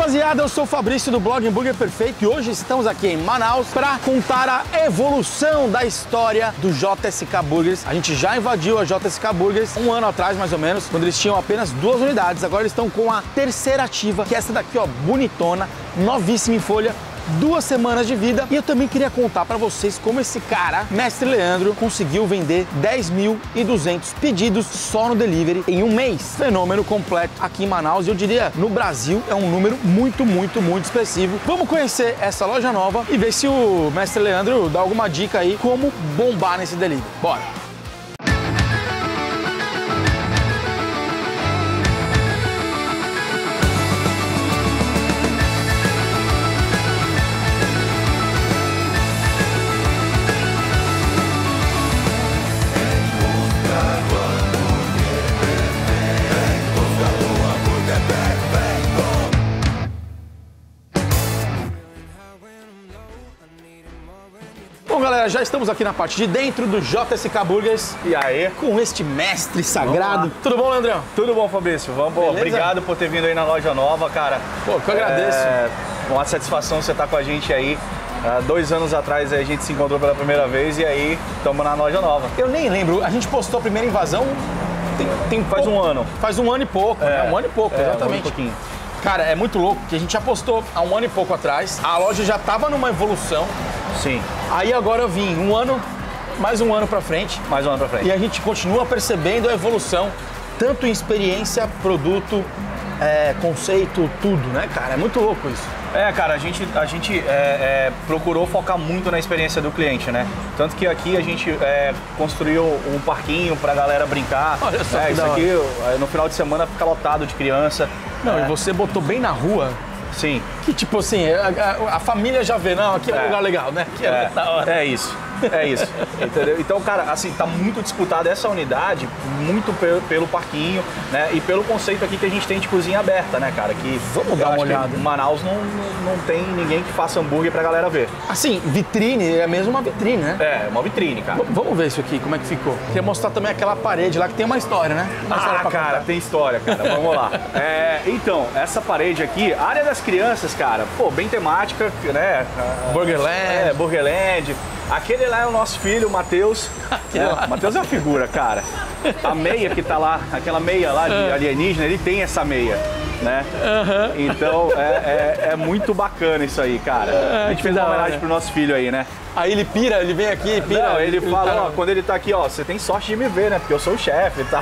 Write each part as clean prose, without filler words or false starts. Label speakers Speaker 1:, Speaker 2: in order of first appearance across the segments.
Speaker 1: rapaziada, eu sou o Fabrício do blog Hambúrguer Perfeito e hoje estamos aqui em Manaus para contar a evolução da história do JSK Burgers. A gente já invadiu a JSK Burgers um ano atrás, mais ou menos, quando eles tinham apenas 2 unidades. Agora eles estão com a terceira ativa, que é essa daqui, ó, bonitona, novíssima em folha. 2 semanas de vida. E eu também queria contar pra vocês como esse cara, Mestre Leandro, conseguiu vender 10.200 pedidos só no delivery em um mês. Fenômeno completo aqui em Manaus e eu diria no Brasil é um número muito expressivo. Vamos conhecer essa loja nova e ver se o Mestre Leandro dá alguma dica aí como bombar nesse delivery. Bora! Bom, galera, já estamos aqui na parte de dentro do JSK Burgers.
Speaker 2: E aí?
Speaker 1: Com este mestre sagrado. Tudo bom, Leandrão?
Speaker 2: Tudo bom, Fabrício? Vamos, pô, obrigado por ter vindo aí na loja nova, cara.
Speaker 1: Pô, que eu agradeço.
Speaker 2: Uma satisfação você estar com a gente aí. 2 anos atrás a gente se encontrou pela primeira vez e aí estamos na loja nova.
Speaker 1: Eu nem lembro, a gente postou a primeira invasão
Speaker 2: faz um ano.
Speaker 1: Faz um ano e pouco, né? Um ano e pouco, exatamente.
Speaker 2: Um ano e pouquinho.
Speaker 1: Cara, é muito louco que a gente já postou há um ano e pouco atrás. A loja já estava numa evolução.
Speaker 2: Sim.
Speaker 1: Aí agora eu vim mais um ano pra frente.
Speaker 2: Mais um ano pra frente.
Speaker 1: E a gente continua percebendo a evolução, tanto em experiência, produto, conceito, tudo, né, cara? É muito louco isso.
Speaker 2: Cara, a gente procurou focar muito na experiência do cliente, né? Tanto que aqui a gente construiu um parquinho pra galera brincar.
Speaker 1: Olha só que
Speaker 2: isso aqui no final de semana fica lotado de criança.
Speaker 1: Não, e você botou bem na rua.
Speaker 2: Sim.
Speaker 1: Que tipo assim, a família já vê, não, aqui é um lugar legal, né? Aqui é da hora.
Speaker 2: É isso. Entendeu? Então, cara, assim, tá muito disputada essa unidade, muito pelo parquinho, né? E pelo conceito aqui que a gente tem de cozinha aberta, né, cara? Que
Speaker 1: vamos dar uma olhada.
Speaker 2: Em Manaus não tem ninguém que faça hambúrguer pra galera ver.
Speaker 1: Assim, vitrine, é mesmo uma vitrine, né?
Speaker 2: É, uma vitrine, cara.
Speaker 1: Vamos ver isso aqui, como é que ficou. Queria mostrar também aquela parede lá que tem uma história, né?
Speaker 2: Cara, tem história, cara. Vamos lá. Então, essa parede aqui, a área das crianças, cara, pô, bem temática, né?
Speaker 1: Burgerland.
Speaker 2: Burgerland. Aquele lá é o nosso filho, o Matheus. O Matheus é uma figura, cara. A meia que tá lá, aquela meia lá de alienígena, ele tem essa meia, né? Então é muito bacana isso aí, cara. A gente fez uma homenagem pro nosso filho aí, né?
Speaker 1: Aí ele pira, ele vem aqui e pira.
Speaker 2: Não, ele fala, ó, quando ele tá aqui, ó, você tem sorte de me ver, né? Porque eu sou o chefe e tal.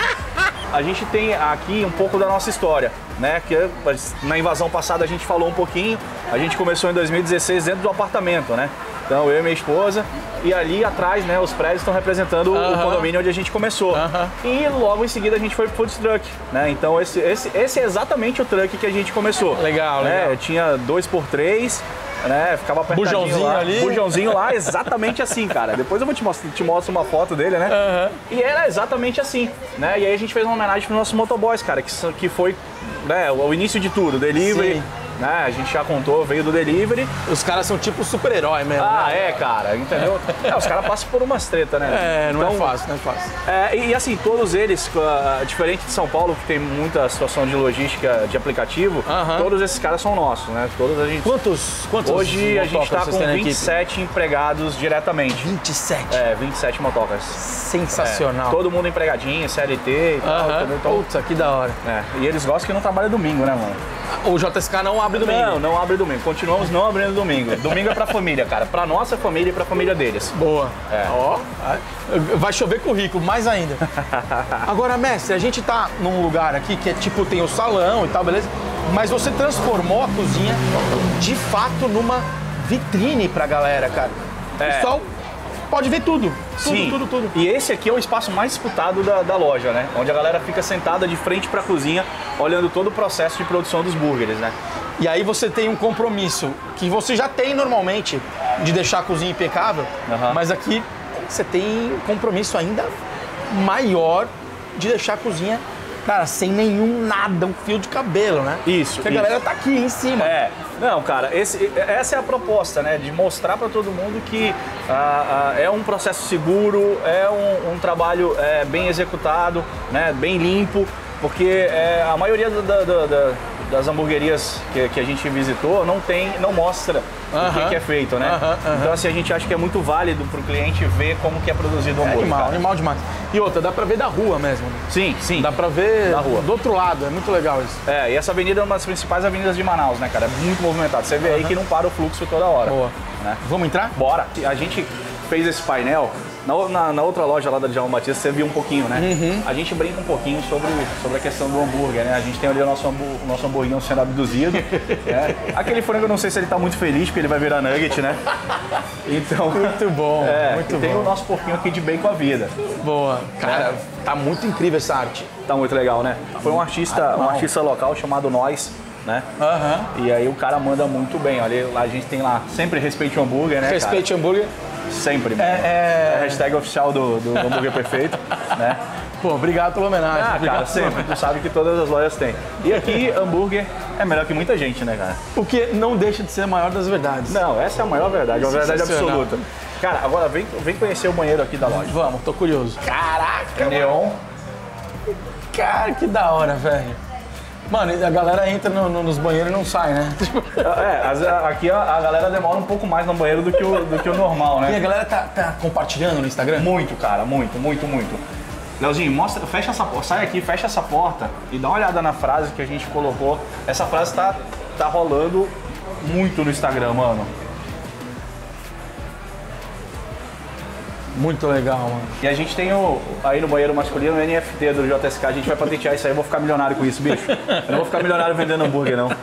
Speaker 2: A gente tem aqui um pouco da nossa história, né? Que na invasão passada a gente falou um pouquinho. A gente começou em 2016 dentro do apartamento, né? Então eu e minha esposa, e ali atrás, né, os prédios estão representando o condomínio onde a gente começou. E logo em seguida a gente foi pro food truck, né? Então esse é exatamente o truck que a gente começou.
Speaker 1: Legal,
Speaker 2: né?
Speaker 1: legal.
Speaker 2: Tinha 2x3, né? Ficava apertadinho
Speaker 1: bujãozinho
Speaker 2: lá.
Speaker 1: Ali.
Speaker 2: Bujãozinho lá, exatamente assim, cara. Depois eu vou te mostro uma foto dele, né? E era exatamente assim, né? E aí a gente fez uma homenagem pros nossos motoboys, cara, que foi, né, o início de tudo, delivery.
Speaker 1: Sim.
Speaker 2: Né? A gente já contou, veio do delivery.
Speaker 1: Os caras são tipo super-herói mesmo.
Speaker 2: Né? Cara, entendeu? Os caras passam por umas tretas, né?
Speaker 1: Não é fácil, não é fácil.
Speaker 2: E assim, todos eles, diferente de São Paulo, que tem muita situação de logística de aplicativo, todos esses caras são nossos, né? Todos a gente...
Speaker 1: Quantos
Speaker 2: Hoje a gente tá com 27 empregados diretamente.
Speaker 1: 27?
Speaker 2: 27 motocas.
Speaker 1: Sensacional.
Speaker 2: Todo mundo empregadinho, CLT e tal. Então,
Speaker 1: putz, que da hora.
Speaker 2: E eles gostam que não trabalha domingo, né, mano?
Speaker 1: O JSK não abre domingo.
Speaker 2: Não abre domingo. Continuamos não abrindo domingo. Domingo é pra família, cara. Pra nossa família e pra família deles.
Speaker 1: Boa. Ó, vai chover currículo, mais ainda. Agora, mestre, a gente tá num lugar aqui que é tipo, tem o salão e tal, beleza? Mas você transformou a cozinha, de fato, numa vitrine pra galera, cara. O pessoal pode ver tudo.
Speaker 2: Sim.
Speaker 1: Tudo.
Speaker 2: E esse aqui é o espaço mais disputado da loja, né? Onde a galera fica sentada de frente pra cozinha, olhando todo o processo de produção dos burgers, né?
Speaker 1: E aí você tem um compromisso que você já tem normalmente de deixar a cozinha impecável, mas aqui você tem um compromisso ainda maior de deixar a cozinha, cara, sem nenhum nada, um fio de cabelo, né?
Speaker 2: Isso.
Speaker 1: Porque a galera tá aqui em cima.
Speaker 2: Não, cara, essa é a proposta, né? De mostrar para todo mundo que é um processo seguro, é um trabalho bem executado, né? Bem limpo, porque a maioria das hamburguerias que a gente visitou não mostra o que é feito, né? Então assim, a gente acha que é muito válido para o cliente ver como que é produzido o hambúrguer.
Speaker 1: Animal demais. E outra, dá pra ver da rua mesmo.
Speaker 2: Sim.
Speaker 1: Dá pra ver
Speaker 2: da rua.
Speaker 1: do outro lado, é muito legal isso.
Speaker 2: E essa avenida é uma das principais avenidas de Manaus, né, cara? É muito movimentado. Você vê aí que não para o fluxo toda hora.
Speaker 1: Boa.
Speaker 2: Né?
Speaker 1: Vamos entrar?
Speaker 2: Bora. A gente fez esse painel. Na outra loja lá da Djalma Batista, você viu um pouquinho, né? A gente brinca um pouquinho sobre a questão do hambúrguer, né? A gente tem ali o nosso hamburguinho sendo abduzido. Né? Aquele frango, eu não sei se ele tá muito feliz, porque ele vai virar nugget, né? Então...
Speaker 1: Muito bom, muito
Speaker 2: tem
Speaker 1: bom.
Speaker 2: o nosso porquinho aqui de bacon à vida.
Speaker 1: Boa. Cara, tá muito incrível essa arte.
Speaker 2: Tá muito legal, né? Foi um artista local chamado Nós, né? E aí o cara manda muito bem. Olha, a gente tem lá, sempre respeite o hambúrguer, né,
Speaker 1: Respeite o hambúrguer.
Speaker 2: Sempre. É a hashtag oficial do hambúrguer perfeito, né?
Speaker 1: Pô, obrigado pela homenagem.
Speaker 2: Cara, sempre. Tu sabe que todas as lojas têm. E aqui, hambúrguer é melhor que muita gente, né, cara?
Speaker 1: O que não deixa de ser a maior das verdades.
Speaker 2: Não, essa é a maior verdade, uma verdade absoluta. Cara, agora vem conhecer o banheiro aqui da loja.
Speaker 1: Vamos, tô curioso. Caraca,
Speaker 2: neon.
Speaker 1: Cara, que da hora, velho. Mano, a galera entra nos banheiros e não sai, né?
Speaker 2: Aqui a galera demora um pouco mais no banheiro do que o normal, né?
Speaker 1: E a galera tá compartilhando no Instagram?
Speaker 2: Muito, cara, muito. Leozinho, fecha essa porta, sai aqui, fecha essa porta e dá uma olhada na frase que a gente colocou. Essa frase tá rolando muito no Instagram, mano.
Speaker 1: Muito legal, mano.
Speaker 2: E a gente tem aí no banheiro masculino o NFT do JSK, a gente vai patentear isso aí, eu vou ficar milionário com isso, bicho. Eu não vou ficar milionário vendendo hambúrguer, não.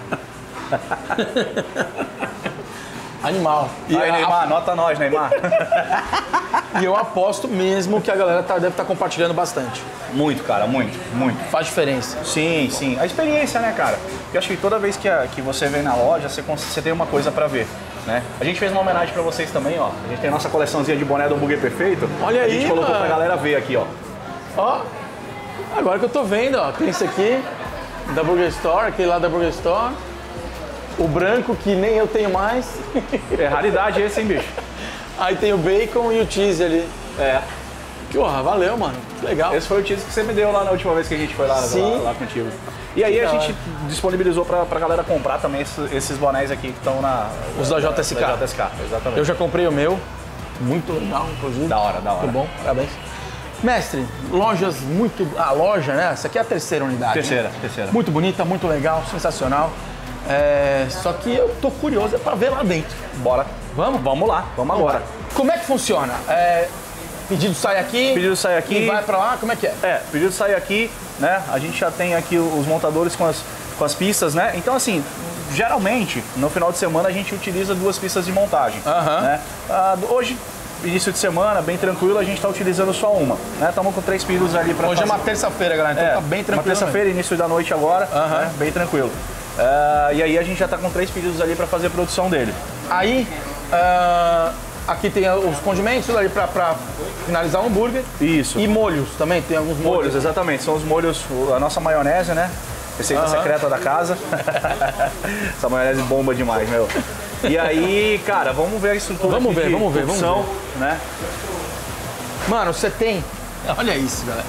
Speaker 1: Animal.
Speaker 2: E aí, Neymar, anota nós, Neymar.
Speaker 1: E eu aposto mesmo que a galera deve estar compartilhando bastante.
Speaker 2: Muito, cara, muito.
Speaker 1: Faz diferença.
Speaker 2: Sim. A experiência, né, cara? Eu acho que toda vez que você vem na loja, você tem uma coisa pra ver. Né? A gente fez uma homenagem pra vocês também, ó. A gente tem a nossa coleçãozinha de boné do hambúrguer perfeito.
Speaker 1: Olha aí,
Speaker 2: a gente colocou
Speaker 1: mano.
Speaker 2: pra galera ver aqui, ó.
Speaker 1: Ó, agora que eu tô vendo, ó. Tem esse aqui, da Burger Store, aquele lá da Burger Store. O branco, que nem eu tenho mais.
Speaker 2: É raridade esse, hein, bicho?
Speaker 1: Aí tem o bacon e o cheese ali. Porra, valeu, mano. Que legal.
Speaker 2: Esse foi o cheese que você me deu lá na última vez que a gente foi lá contigo. E aí a gente disponibilizou pra galera comprar também esses bonéis aqui que estão
Speaker 1: os da JSK.
Speaker 2: Da JSK, exatamente.
Speaker 1: Eu já comprei o meu. Muito legal, inclusive.
Speaker 2: Da hora.
Speaker 1: Muito bom, parabéns. Mestre, lojas muito... A loja, né? Essa aqui é a terceira unidade.
Speaker 2: Terceira.
Speaker 1: Muito bonita, muito legal, sensacional. Só que eu tô curioso pra ver lá dentro.
Speaker 2: Bora. Vamos lá, vamos agora.
Speaker 1: Como é que funciona? Pedido sai aqui e vai pra lá, como é que é?
Speaker 2: Pedido sai aqui, né? A gente já tem aqui os montadores com as pistas, né? Então, assim, geralmente, no final de semana, a gente utiliza 2 pistas de montagem. Né? Hoje, início de semana, bem tranquilo, a gente está utilizando só uma. Estamos com 3 pedidos ali para
Speaker 1: Hoje é uma terça-feira, galera, então tá bem tranquilo.
Speaker 2: Uma terça-feira, início da noite agora, né? Bem tranquilo. E aí a gente já está com 3 pedidos ali para fazer a produção dele.
Speaker 1: Aí, aqui tem os condimentos ali para finalizar o hambúrguer.
Speaker 2: Isso.
Speaker 1: E molhos também, tem alguns molhos.
Speaker 2: Exatamente, são os molhos, a nossa maionese, né? Receita secreta da casa. Essa maionese bomba demais, meu. E aí, cara, vamos ver a estrutura
Speaker 1: vamos ver.
Speaker 2: Né?
Speaker 1: Mano, você tem... Olha isso, galera.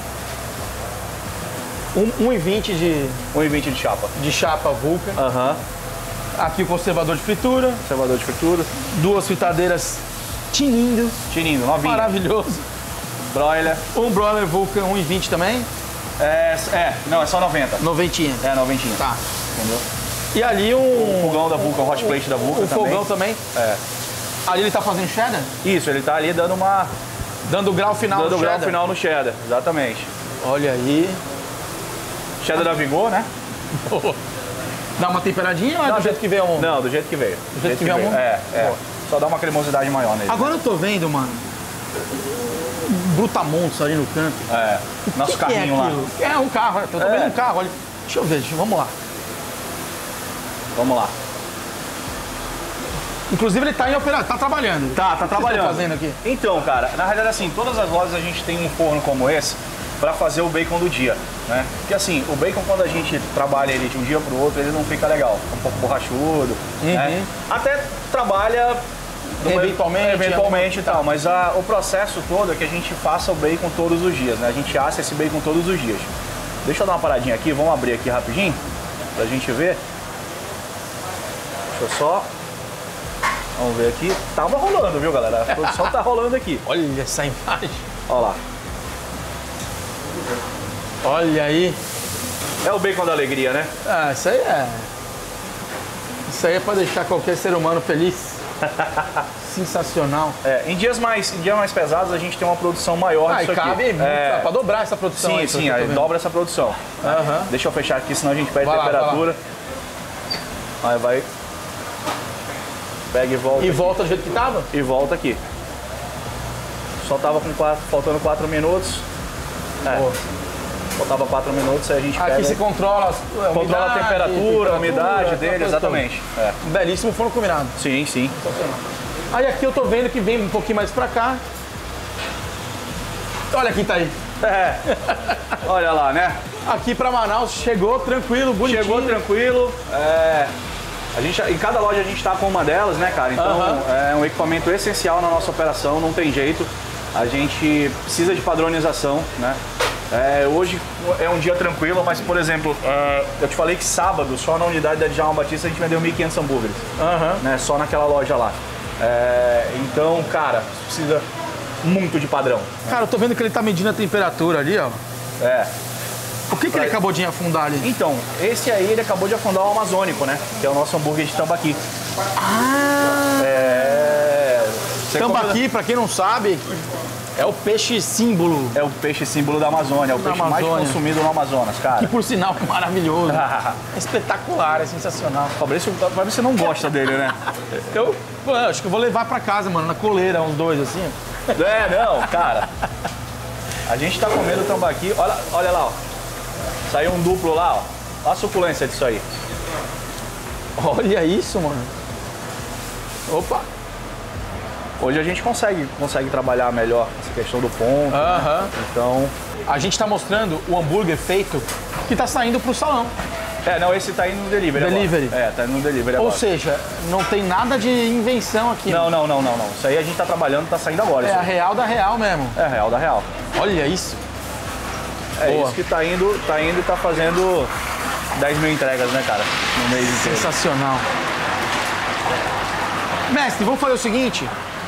Speaker 1: 1,20 de...
Speaker 2: 1,20 de chapa.
Speaker 1: De chapa Vulcan. Aqui o conservador de fritura. 2 fritadeiras tinindo,
Speaker 2: novinho.
Speaker 1: Maravilhoso.
Speaker 2: Broiler.
Speaker 1: Um broiler Vulcan 1,20 também?
Speaker 2: Não, é só 90.
Speaker 1: Noventinha.
Speaker 2: 90.
Speaker 1: Tá.
Speaker 2: Entendeu?
Speaker 1: E ali
Speaker 2: o fogão da Vulcan, o hot plate da Vulcan também.
Speaker 1: O fogão também? Ali ele tá fazendo cheddar?
Speaker 2: Isso, ele tá ali dando
Speaker 1: o grau final no cheddar.
Speaker 2: Dando o grau final no cheddar, exatamente.
Speaker 1: Olha aí.
Speaker 2: Cheddar da Vigor, né?
Speaker 1: Dá uma temperadinha ou do jeito que veio?
Speaker 2: Não, do jeito que veio.
Speaker 1: Do jeito que veio?
Speaker 2: Só dá uma cremosidade maior nele.
Speaker 1: Agora eu tô vendo, mano, Brutamontes ali no canto.
Speaker 2: Nosso carrinho lá.
Speaker 1: É um carro, eu tô vendo um carro ali. Deixa eu ver, vamos lá.
Speaker 2: Vamos lá.
Speaker 1: Inclusive ele tá em operação, tá trabalhando.
Speaker 2: Tá trabalhando.
Speaker 1: O que você tá fazendo aqui?
Speaker 2: Então, cara, na realidade assim, todas as lojas a gente tem um forno como esse para fazer o bacon do dia, né? Porque assim, o bacon quando a gente trabalha ele de um dia pro outro, ele não fica legal, fica um pouco borrachudo, né? Até trabalha eventualmente e tal, mas o processo todo é que a gente faça o bacon todos os dias, né? A gente assa esse bacon todos os dias. Deixa eu dar uma paradinha aqui, vamos abrir aqui rapidinho pra gente ver. Deixa eu só... Vamos ver aqui. Tava rolando, viu, galera? A produção tá rolando aqui.
Speaker 1: Olha essa imagem.
Speaker 2: Olha lá.
Speaker 1: Olha aí.
Speaker 2: É o bacon da alegria, né?
Speaker 1: Ah, isso aí é... Isso aí é pra deixar qualquer ser humano feliz. Sensacional.
Speaker 2: É, em dias mais pesados a gente tem uma produção maior disso
Speaker 1: e cabe
Speaker 2: aqui.
Speaker 1: muito, dá pra dobrar essa produção.
Speaker 2: Sim,
Speaker 1: aí,
Speaker 2: sim, aí dobra essa produção.
Speaker 1: Aham.
Speaker 2: Deixa eu fechar aqui, senão a gente perde
Speaker 1: Vai lá,
Speaker 2: temperatura. Aí vai... Pega e volta.
Speaker 1: E volta do jeito que tava?
Speaker 2: E volta aqui. Só tava com faltando 4 minutos.
Speaker 1: Boa.
Speaker 2: Faltava 4 minutos, aí a gente pega...
Speaker 1: Aqui você controla
Speaker 2: Controla a temperatura, a umidade dele,
Speaker 1: coisa
Speaker 2: exatamente. É.
Speaker 1: toda. Belíssimo forno combinado.
Speaker 2: Sim, sim.
Speaker 1: Aí aqui eu tô vendo que vem um pouquinho mais pra cá. Olha quem tá aí.
Speaker 2: É. Olha lá, né?
Speaker 1: Aqui pra Manaus, chegou tranquilo, bonitinho.
Speaker 2: Chegou tranquilo. A gente, em cada loja a gente tá com uma delas, né, cara? Então é um equipamento essencial na nossa operação, não tem jeito. A gente precisa de padronização, né? Hoje é um dia tranquilo, mas, por exemplo, eu te falei que sábado, só na unidade da Djalma Batista, a gente vendeu 1.500 hambúrgueres, né? Só naquela loja lá. Então, cara, precisa muito de padrão.
Speaker 1: Cara, eu tô vendo que ele tá medindo a temperatura ali, ó. O que ele acabou de afundar ali?
Speaker 2: Então, esse aí ele acabou de afundar o amazônico, né? Que é o nosso hambúrguer de tambaqui.
Speaker 1: Tambaqui, pra quem não sabe, é o peixe símbolo.
Speaker 2: É o peixe símbolo da Amazônia, é o peixe mais consumido no Amazonas, cara.
Speaker 1: Que por sinal é maravilhoso. É espetacular, é sensacional.
Speaker 2: Fabrício, você não gosta dele, né?
Speaker 1: Eu acho que eu vou levar pra casa, mano, na coleira, uns dois assim.
Speaker 2: Não, cara. A gente tá comendo tambaqui, olha lá, ó. Saiu um duplo lá, ó. Olha a suculência disso aí.
Speaker 1: Olha isso, mano. Opa!
Speaker 2: Hoje a gente consegue trabalhar melhor essa questão do ponto. Então...
Speaker 1: A gente tá mostrando o hambúrguer feito que tá saindo pro salão.
Speaker 2: Não, esse tá indo no delivery agora. Tá indo no delivery agora.
Speaker 1: Ou seja, não tem nada de invenção aqui.
Speaker 2: Não. Isso aí a gente tá trabalhando, tá saindo agora.
Speaker 1: É a real da real mesmo.
Speaker 2: É a real da real.
Speaker 1: Olha isso.
Speaker 2: Isso que tá indo e tá fazendo 10 mil entregas, né, cara? No mês inteiro.
Speaker 1: Sensacional. Mestre, vamos fazer o seguinte.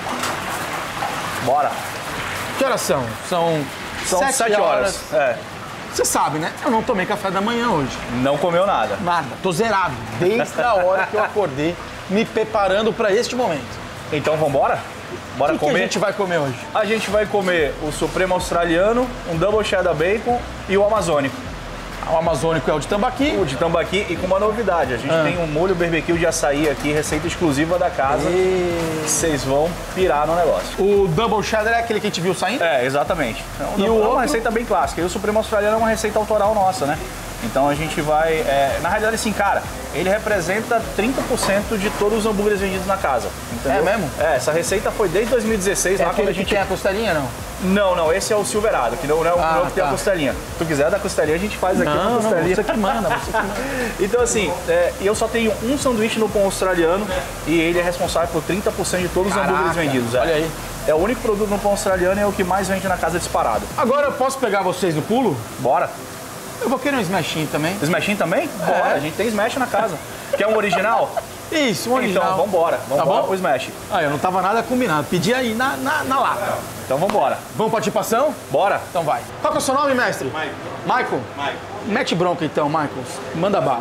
Speaker 2: Bora.
Speaker 1: Que horas são? São 7 horas. Você sabe, né? Eu não tomei café da manhã hoje.
Speaker 2: Não comeu nada?
Speaker 1: Nada. Tô zerado. Desde a hora que eu acordei, me preparando para este momento.
Speaker 2: Então vambora? Bora comer?
Speaker 1: O que a gente vai comer hoje?
Speaker 2: A gente vai comer o Supremo Australiano, um Double Cheddar Bacon e o Amazônico.
Speaker 1: O amazônico é o de tambaqui.
Speaker 2: O de tambaqui e com uma novidade. A gente tem um molho barbecue de açaí aqui, receita exclusiva da casa. Vocês vão pirar no negócio.
Speaker 1: O Double Cheddar é aquele que a gente viu saindo?
Speaker 2: Exatamente.
Speaker 1: E
Speaker 2: é uma receita bem clássica. E o Supremo Australiano é uma receita autoral nossa, né? Então a gente vai... na realidade, assim, cara, ele representa 30% de todos os hambúrgueres vendidos na casa. Entendeu?
Speaker 1: É mesmo?
Speaker 2: Essa receita foi desde 2016. lá quando a gente
Speaker 1: tem a costelinha, não?
Speaker 2: Não, esse é o Silverado, que não é o que tem a costelinha. Se tu quiser da costelinha, a gente faz aqui uma costelinha.
Speaker 1: Você que manda,
Speaker 2: Então, assim, eu só tenho um sanduíche no pão australiano e ele é responsável por 30% de todos os hambúrgueres vendidos.
Speaker 1: Olha aí.
Speaker 2: É o único produto no pão australiano e é o que mais vende na casa disparado.
Speaker 1: Agora eu posso pegar vocês no pulo?
Speaker 2: Bora.
Speaker 1: Eu vou querer um smashinho também.
Speaker 2: Smashinho também? Bora, a gente tem smash na casa. Quer um original?
Speaker 1: Isso, um original.
Speaker 2: Então, vambora. Vambora pro smash.
Speaker 1: Eu não tava nada combinado. Pedi aí na lata.
Speaker 2: Então vambora.
Speaker 1: Vamos pra participação?
Speaker 2: Bora.
Speaker 1: Então vai. Qual que é o seu nome, mestre? Michael. Mete bronca então, Michael. Manda bala.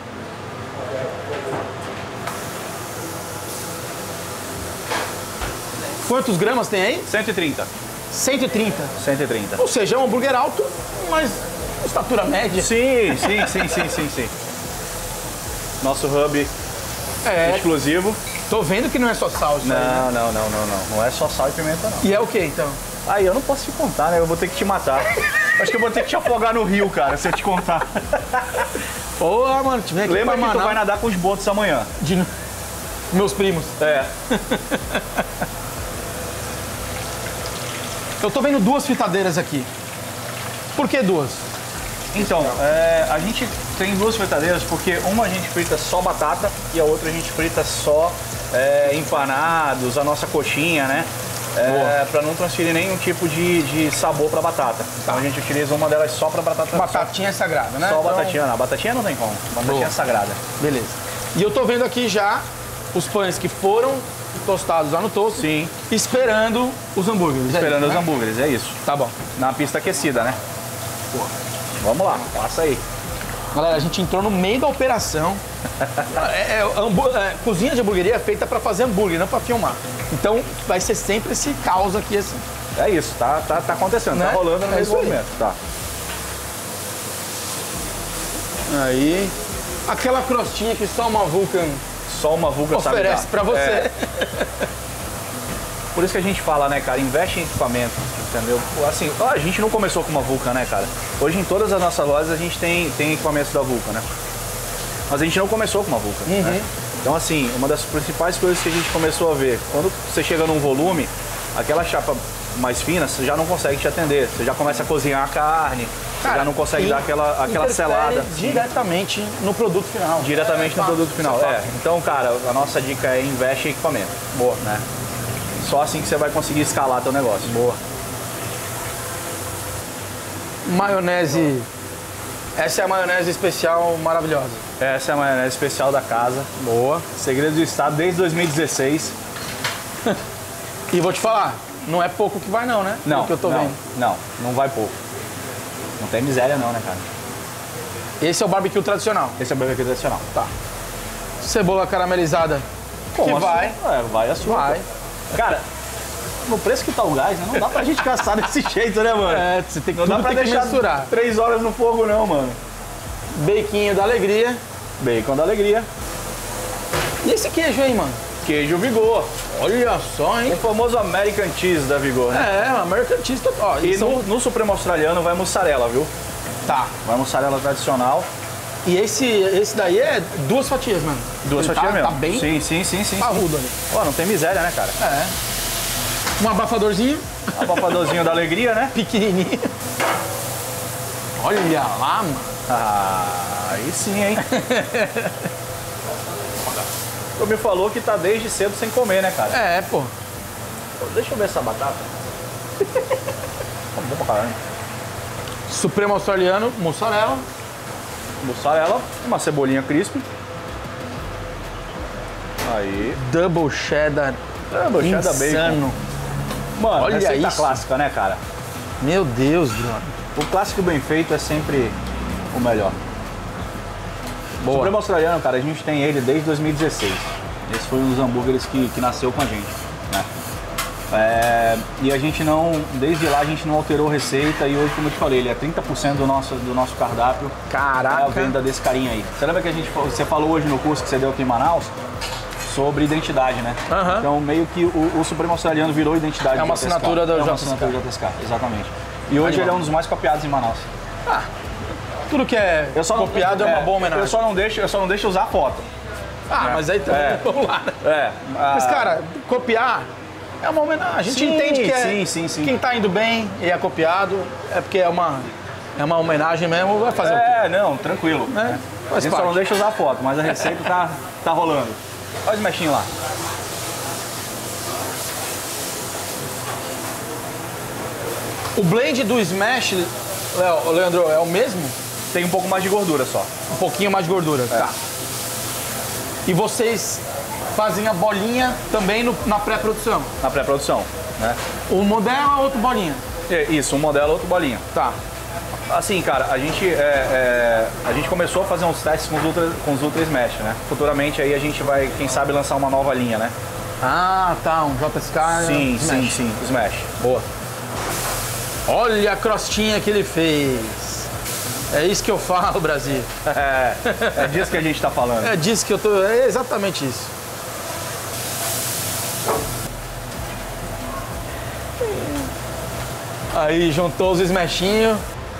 Speaker 1: Quantos gramas tem aí?
Speaker 2: 130.
Speaker 1: 130.
Speaker 2: 130.
Speaker 1: Ou seja, é um hambúrguer alto, mas estatura média.
Speaker 2: Sim. Nosso hub exclusivo.
Speaker 1: Tô vendo que não é só sal isso aí, né?
Speaker 2: Não. Não é só sal e pimenta, não.
Speaker 1: E é o que então?
Speaker 2: Aí eu não posso te contar, né? Eu vou ter que te matar. Acho que eu vou ter que te afogar no rio, cara, se eu te contar.
Speaker 1: Porra, mano, te vem aqui.
Speaker 2: Lembra que tu vai nadar com os botos amanhã.
Speaker 1: Meus primos. Eu tô vendo duas fritadeiras aqui. Por que duas?
Speaker 2: Então, a gente tem duas fritadeiras porque uma a gente frita só batata e a outra a gente frita só empanados, a nossa coxinha, né? Para não transferir nenhum tipo de sabor para batata. Então a gente utiliza uma delas só para batata.
Speaker 1: Batatinha é sagrada, né?
Speaker 2: Só batatinha, não. Batatinha não tem como. Batatinha é sagrada.
Speaker 1: Beleza. E eu tô vendo aqui já os pães que foram tostados lá no tosto.
Speaker 2: Sim.
Speaker 1: Esperando os hambúrgueres.
Speaker 2: Esperando
Speaker 1: é isso,
Speaker 2: os
Speaker 1: né?
Speaker 2: hambúrgueres, é isso.
Speaker 1: Tá bom.
Speaker 2: Na pista aquecida, né? Vamos lá, passa aí.
Speaker 1: Galera, a gente entrou no meio da operação. Cozinha de hamburgueria é feita pra fazer hambúrguer, não pra filmar. Então vai ser sempre esse caos aqui assim.
Speaker 2: É isso, tá acontecendo,
Speaker 1: Né?
Speaker 2: tá rolando no
Speaker 1: É
Speaker 2: mesmo
Speaker 1: isso aí.
Speaker 2: momento. Tá.
Speaker 1: Aí, aquela crostinha que só uma Vulcan
Speaker 2: Só uma vulga sabe
Speaker 1: oferece
Speaker 2: dar.
Speaker 1: pra você.
Speaker 2: É. Por isso que a gente fala, né, cara, investe em equipamento, entendeu? Assim, a gente não começou com uma Vulcan, né, cara? Hoje em todas as nossas lojas a gente tem equipamentos da Vulcan, né? Mas a gente não começou com uma Vulcan, né? Então, assim, uma das principais coisas que a gente começou a ver, quando você chega num volume, aquela chapa mais fina, você já não consegue te atender. Você já começa a cozinhar a carne, você já não consegue dar aquela selada.
Speaker 1: Diretamente no produto final.
Speaker 2: Diretamente no produto final. Então, cara, a nossa dica é investe em equipamento. Boa, né? Só assim que você vai conseguir escalar teu negócio. Boa.
Speaker 1: Maionese. Essa é a maionese especial maravilhosa.
Speaker 2: Essa é a maionese especial da casa.
Speaker 1: Boa.
Speaker 2: Segredo do Estado desde 2016.
Speaker 1: E vou te falar, não é pouco que vai não, né?
Speaker 2: Não,
Speaker 1: Pelo que eu tô vendo.
Speaker 2: não vai pouco. Não tem miséria não, né, cara?
Speaker 1: Esse é o barbecue tradicional.
Speaker 2: Esse é o barbecue tradicional.
Speaker 1: Tá. Cebola caramelizada.
Speaker 2: Com
Speaker 1: que
Speaker 2: açúcar.
Speaker 1: vai.
Speaker 2: Vai açúcar.
Speaker 1: Vai.
Speaker 2: Cara, no preço que tá o gás, né? Não dá pra gente gastar desse jeito, né, mano?
Speaker 1: É, você tem que,
Speaker 2: Não dá
Speaker 1: tudo
Speaker 2: pra
Speaker 1: tem que
Speaker 2: deixar
Speaker 1: misturar.
Speaker 2: 3 horas no fogo, não, mano.
Speaker 1: Bequinho da alegria.
Speaker 2: Bacon da alegria.
Speaker 1: E esse queijo aí, mano?
Speaker 2: Queijo Vigor.
Speaker 1: Olha só, hein?
Speaker 2: O famoso American Cheese da Vigor, né?
Speaker 1: É, American Cheese total.
Speaker 2: E no Supremo Australiano vai mussarela, viu?
Speaker 1: Tá.
Speaker 2: Vai mussarela tradicional.
Speaker 1: E esse daí é 2 fatias, mano.
Speaker 2: Duas
Speaker 1: Ele
Speaker 2: fatias mesmo.
Speaker 1: Tá bem
Speaker 2: Sim.
Speaker 1: parrudo ali.
Speaker 2: Pô, não tem miséria, né, cara?
Speaker 1: É. Um abafadorzinho,
Speaker 2: Abafadorzinho da alegria, né?
Speaker 1: pequenininho. Olha lá, mano.
Speaker 2: Ah, aí sim, hein? Tu me falou que tá desde cedo sem comer, né, cara?
Speaker 1: É, pô.
Speaker 2: Pô, deixa eu ver essa batata. Tá bom pra caralho.
Speaker 1: Supremo Australiano, mussarela.
Speaker 2: Mussarela, uma cebolinha crisp. Aí.
Speaker 1: Double cheddar.
Speaker 2: Double cheddar
Speaker 1: insano.
Speaker 2: Mano,
Speaker 1: Olha
Speaker 2: receita
Speaker 1: isso.
Speaker 2: clássica, né, cara?
Speaker 1: Meu Deus, brother.
Speaker 2: O clássico bem feito é sempre o melhor. O
Speaker 1: Boa.
Speaker 2: Supremo Australiano, cara, a gente tem ele desde 2016. Esse foi um dos hambúrgueres que nasceu com a gente, né? E a gente não, desde lá a gente não alterou receita e hoje, como eu te falei, ele é 30% do nosso cardápio.
Speaker 1: Caraca.
Speaker 2: É a venda desse carinha aí. Você lembra que você falou hoje no curso que você deu aqui em Manaus? Sobre identidade, né?
Speaker 1: Aham.
Speaker 2: Então, meio que o Supremo Australiano virou identidade
Speaker 1: É uma
Speaker 2: do JSK.
Speaker 1: assinatura da
Speaker 2: É uma
Speaker 1: JSK.
Speaker 2: assinatura da JSK, exatamente. E hoje
Speaker 1: Animal.
Speaker 2: ele é um dos mais copiados em Manaus.
Speaker 1: Tudo que é copiado é uma boa homenagem.
Speaker 2: Eu só não deixo usar a foto.
Speaker 1: Mas aí também,
Speaker 2: É.
Speaker 1: vamos lá, né? Mas, cara, copiar é uma homenagem. A gente
Speaker 2: Sim,
Speaker 1: entende que é
Speaker 2: sim.
Speaker 1: quem tá indo bem e é copiado, é porque é uma homenagem mesmo, vai fazer o quê?
Speaker 2: Não, tranquilo.
Speaker 1: Né?
Speaker 2: A
Speaker 1: Faz
Speaker 2: gente só
Speaker 1: parte.
Speaker 2: não deixa usar a foto, mas a receita tá rolando. Olha os mexinhos lá.
Speaker 1: O blend do Smash, Leandro, é o mesmo?
Speaker 2: Tem um pouco mais de gordura só.
Speaker 1: Um pouquinho mais de gordura. Tá. E vocês fazem a bolinha também na pré-produção?
Speaker 2: Na pré-produção, né?
Speaker 1: Um modelo ou outro bolinha?
Speaker 2: Isso, um modelo, outro bolinha.
Speaker 1: Tá.
Speaker 2: Assim, cara, a gente começou a fazer uns testes com os Ultra Smash, né? Futuramente aí a gente vai, quem sabe, lançar uma nova linha, né?
Speaker 1: Ah, tá. Um JSK.
Speaker 2: Sim, Smash.
Speaker 1: Boa. Olha a crostinha que ele fez. É isso que eu falo, Brasil.
Speaker 2: É disso que a gente tá falando.
Speaker 1: É disso que eu tô. É exatamente isso. Aí, juntou os smashinhos.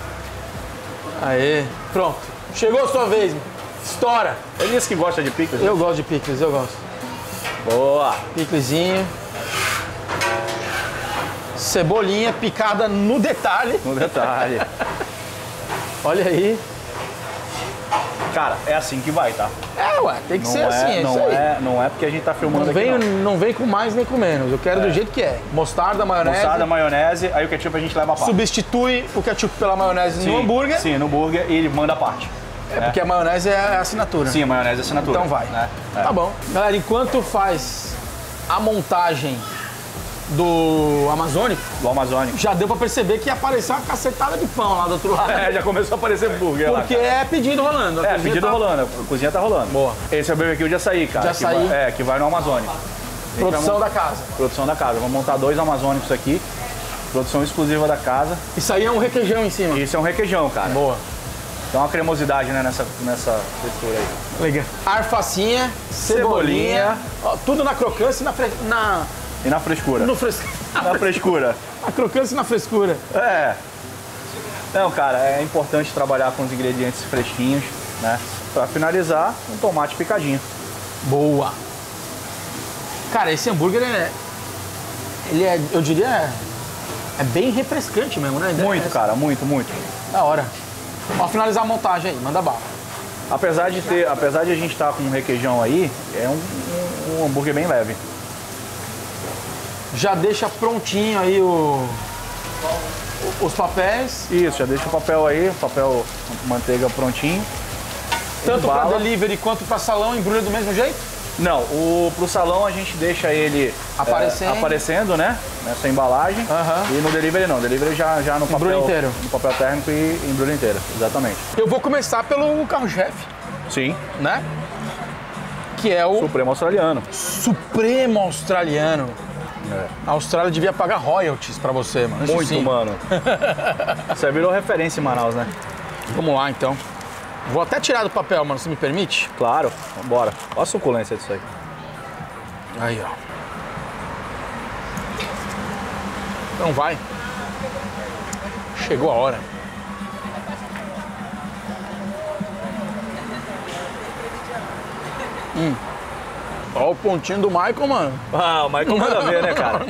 Speaker 1: Aê, pronto. Chegou a sua vez, mano. Estoura.
Speaker 2: Ele disse que gosta de picles.
Speaker 1: Eu gosto de picles, eu gosto.
Speaker 2: Boa.
Speaker 1: Piclesinho. Cebolinha picada no detalhe.
Speaker 2: No detalhe.
Speaker 1: Olha aí.
Speaker 2: Cara, é assim que vai, tá?
Speaker 1: Ué, tem que ser assim, é isso aí.
Speaker 2: Não é porque a gente tá filmando
Speaker 1: Não
Speaker 2: aqui,
Speaker 1: não vem com mais nem com menos. Eu quero do jeito que é. Mostarda, maionese.
Speaker 2: Mostarda, maionese, aí o ketchup a gente leva a parte.
Speaker 1: Substitui o ketchup pela maionese no hambúrguer.
Speaker 2: Sim, no hambúrguer e ele manda a parte.
Speaker 1: É porque a maionese é a assinatura.
Speaker 2: Sim, a maionese é assinatura.
Speaker 1: Então vai.
Speaker 2: Né?
Speaker 1: Tá bom. Galera, enquanto faz a montagem do Amazônico, já deu pra perceber que apareceu uma cacetada de pão lá do outro lado.
Speaker 2: Já começou a aparecer hambúrguer lá.
Speaker 1: Porque é pedido rolando.
Speaker 2: Pedido rolando, a cozinha tá rolando.
Speaker 1: Boa.
Speaker 2: Esse é o barbecue de açaí, cara.
Speaker 1: De açaí.
Speaker 2: Que vai no Amazônico.
Speaker 1: Produção da casa.
Speaker 2: Produção da casa. Vamos montar 2 amazônicos aqui. Produção exclusiva da casa.
Speaker 1: Isso aí é um requeijão em cima.
Speaker 2: Isso é um requeijão, cara.
Speaker 1: Boa.
Speaker 2: Dá uma cremosidade, né, nessa textura aí.
Speaker 1: Legal. Arfacinha, cebolinha. Ó, tudo na crocância e
Speaker 2: E na frescura.
Speaker 1: Na
Speaker 2: frescura.
Speaker 1: A crocância e na frescura.
Speaker 2: Não, cara, é importante trabalhar com os ingredientes fresquinhos, né? Pra finalizar, um tomate picadinho.
Speaker 1: Boa. Cara, esse hambúrguer eu diria, é bem refrescante mesmo, né?
Speaker 2: Muito, cara, muito.
Speaker 1: Da hora. Vamos finalizar a montagem aí, manda bala.
Speaker 2: Apesar de a gente estar com um requeijão aí, é um hambúrguer bem leve.
Speaker 1: Já deixa prontinho aí os papéis.
Speaker 2: Isso, já deixa o papel aí, papel manteiga prontinho.
Speaker 1: Tanto para delivery quanto para salão, embrulha do mesmo jeito?
Speaker 2: Não, pro salão a gente deixa ele aparecendo, né? Nessa embalagem. E no delivery não, delivery já no papel
Speaker 1: inteiro.
Speaker 2: No papel térmico e embrulha inteiro, exatamente.
Speaker 1: Eu vou começar pelo carro-chefe.
Speaker 2: Sim.
Speaker 1: Né? Que é o
Speaker 2: Supremo Australiano.
Speaker 1: Supremo Australiano. A Austrália devia pagar royalties pra você, mano.
Speaker 2: Muito,
Speaker 1: sim.
Speaker 2: mano. Você virou referência em Manaus, né?
Speaker 1: Vamos lá, então. Vou até tirar do papel, mano, se me permite?
Speaker 2: Claro, vambora. Olha a suculência disso aí.
Speaker 1: Aí, ó. Então vai. Chegou a hora. Olha o pontinho do Michael, mano.
Speaker 2: O Michael manda ver, né, cara?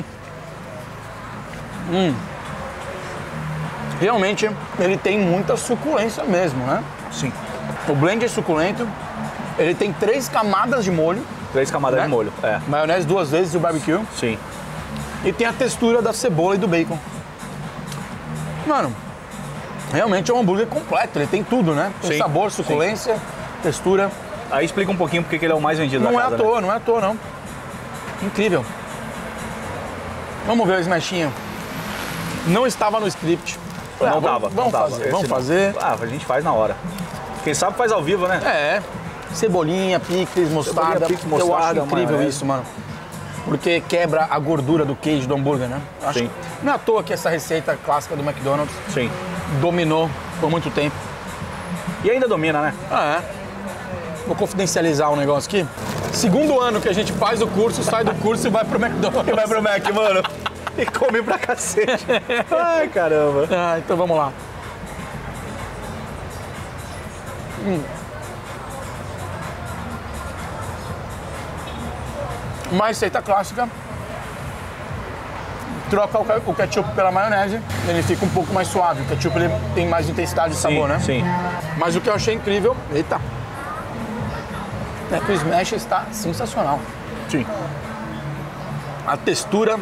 Speaker 1: Realmente, ele tem muita suculência mesmo, né?
Speaker 2: Sim.
Speaker 1: O blend é suculento. Ele tem 3 camadas de molho.
Speaker 2: 3 camadas de molho,
Speaker 1: Maionese 2 vezes e o barbecue.
Speaker 2: Sim.
Speaker 1: E tem a textura da cebola e do bacon. Mano, realmente é um hambúrguer completo. Ele tem tudo, né? Tem sabor, suculência, textura.
Speaker 2: Aí explica um pouquinho porque ele é o mais vendido da casa.
Speaker 1: Não é à toa, não. Incrível. Vamos ver o smashinho. Não estava no script.
Speaker 2: Não tava.
Speaker 1: Vamos fazer.
Speaker 2: A gente faz na hora. Quem sabe faz ao vivo, né?
Speaker 1: Cebolinha, picles, mostarda. Eu acho incrível isso, mano. Porque quebra a gordura do queijo do hambúrguer, né?
Speaker 2: Sim.
Speaker 1: Não é à toa que essa receita clássica do McDonald's dominou por muito tempo.
Speaker 2: E ainda domina, né?
Speaker 1: Vou confidencializar um negócio aqui. Segundo ano que a gente faz o curso, sai do curso e vai pro McDonald's.
Speaker 2: E vai pro Mac, mano. E come pra cacete. Ai, caramba.
Speaker 1: Então vamos lá. Uma receita clássica. Troca o ketchup pela maionese, ele fica um pouco mais suave. O ketchup ele tem mais intensidade de sabor, né?
Speaker 2: Sim.
Speaker 1: Mas o que eu achei incrível, é que o smash está sensacional.
Speaker 2: Sim.
Speaker 1: A textura.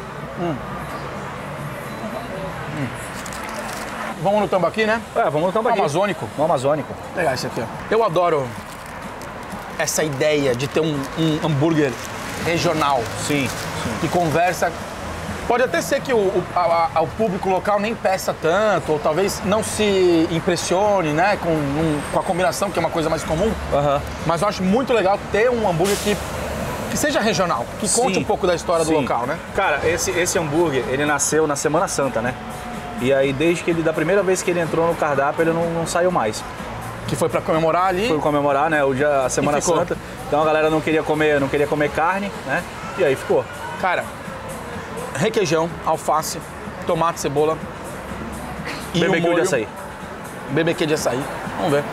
Speaker 1: Vamos no tambaqui, né?
Speaker 2: Vamos no tambaqui.
Speaker 1: Amazônico.
Speaker 2: No amazônico.
Speaker 1: Vou pegar esse aqui, ó. Eu adoro essa ideia de ter um hambúrguer regional.
Speaker 2: Sim.
Speaker 1: Que conversa. Pode até ser que o público local nem peça tanto, ou talvez não se impressione, né, com a combinação, que é uma coisa mais comum. Mas eu acho muito legal ter um hambúrguer que seja regional, que conte um pouco da história do local, né?
Speaker 2: Cara, esse hambúrguer, ele nasceu na Semana Santa, né? E aí, da primeira vez que ele entrou no cardápio, ele não saiu mais.
Speaker 1: Que foi pra comemorar ali?
Speaker 2: Foi comemorar, né, a Semana Santa. Então a galera não queria comer carne, né? E aí ficou.
Speaker 1: Cara, requeijão, alface, tomate, cebola e
Speaker 2: BBQ de açaí.
Speaker 1: BBQ de açaí. Vamos ver.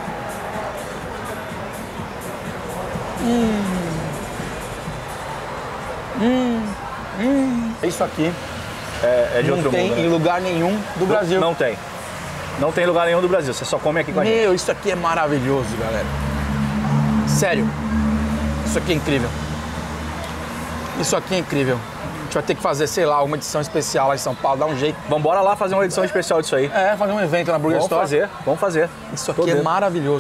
Speaker 1: Isso aqui
Speaker 2: é de outro mundo,
Speaker 1: não tem em lugar nenhum do Brasil.
Speaker 2: Não tem. Não tem lugar nenhum do Brasil. Você só come aqui com a gente.
Speaker 1: Meu, isso aqui é maravilhoso, galera. Sério. Isso aqui é incrível. Isso aqui é incrível. A gente vai ter que fazer, sei lá, uma edição especial lá em São Paulo, dar um jeito.
Speaker 2: Vambora lá fazer uma edição especial disso aí.
Speaker 1: Fazer um evento na Burger Store.
Speaker 2: Vamos fazer.
Speaker 1: Isso aqui é maravilhoso.